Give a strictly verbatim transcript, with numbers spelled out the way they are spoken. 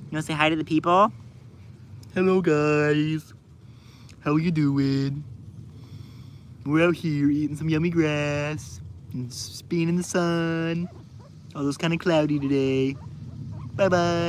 You wanna say hi to the people? Hello guys. How you doing? We're out here eating some yummy grass and being in the sun. Although it's kind of cloudy today. Bye bye.